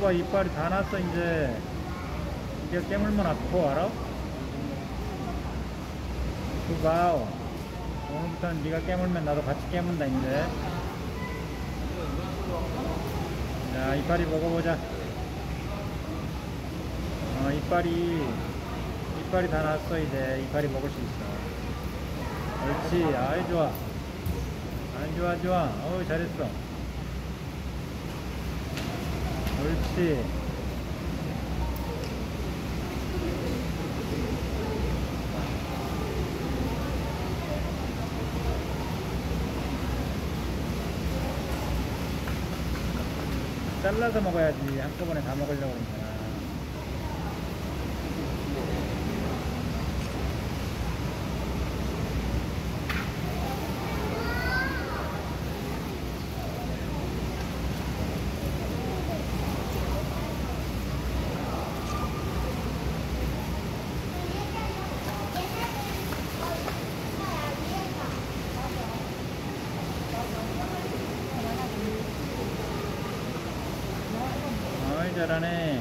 봐봐, 이빨이 다 났어. 이제 이게 깨물면 아파, 알아? 그봐, 오늘부터는 네가 깨물면 나도 같이 깨문다. 이제 자, 이빨이 먹어보자. 이빨이 다 났어. 이제 이빨이 먹을 수 있어. 옳지. 아이, 좋아. 아이, 좋아, 좋아. 어우, 잘했어. 옳지. 잘라서 먹어야지. 한꺼번에 다 먹으려고 그러잖아. 어이, 잘하네.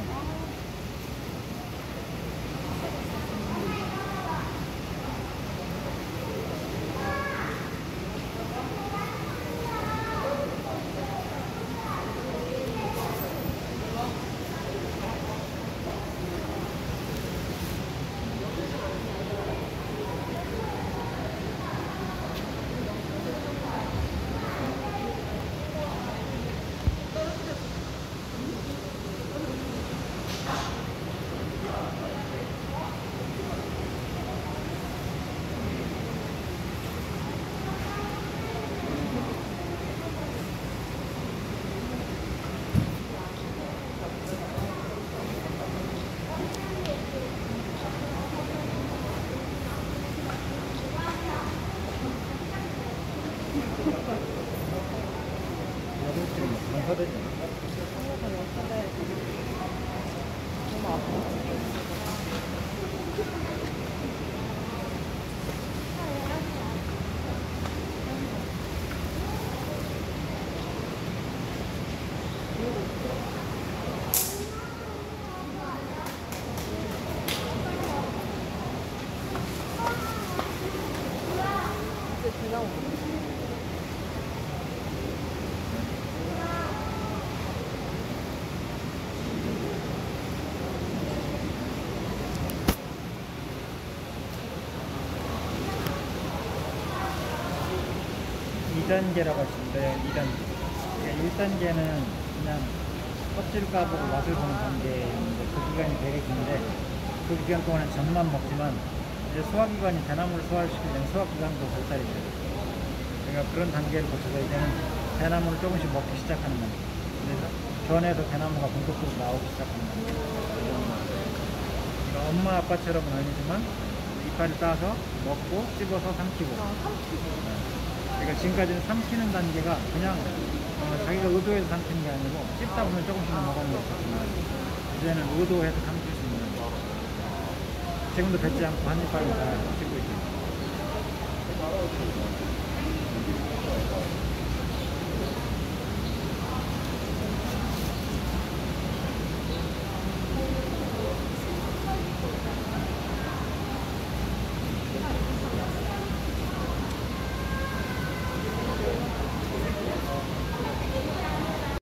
너무 아파. 이제 지나오고. 2단계라고 하시는데, 2단계. 1단계는 그냥 껍질 까보고 맛을 보는 단계인데, 그 기간이 되게 긴데, 그 기간 동안은 젖만 먹지만, 이제 소화기관이 대나무를 소화시키려면 소화기관도 발달이 돼요. 그러니까 그런 단계를 거쳐서 이제는 대나무를 조금씩 먹기 시작하는 겁니다. 그래서 전에도 대나무가 본격적으로 나오기 시작하는 겁니다. 그러니까 엄마 아빠처럼은 아니지만, 이빨을 따서 먹고 씹어서 삼키고. 그러니까 지금까지는 삼키는 단계가 그냥 자기가 의도해서 삼키는 게 아니고 씹다 보면 조금씩만 먹어는 게 있었지만, 이제는 의도해서 삼킬 수 있는, 지금도 뱉지 않고 한 이빨을 다 씹고 있습니다.